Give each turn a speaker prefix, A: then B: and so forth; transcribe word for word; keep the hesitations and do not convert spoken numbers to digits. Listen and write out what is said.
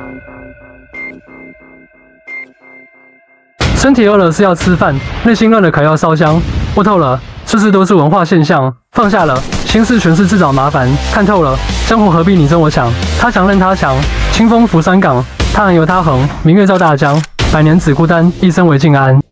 A: 身体饿了是要吃饭，内心乱了可要烧香。悟透了，世事都是文化现象，放下了，心事全是自找麻烦。看透了，江湖何必你争我抢？他强任他强，清风拂山岗，他横由他横，明月照大江。百年只孤单，一生为静安。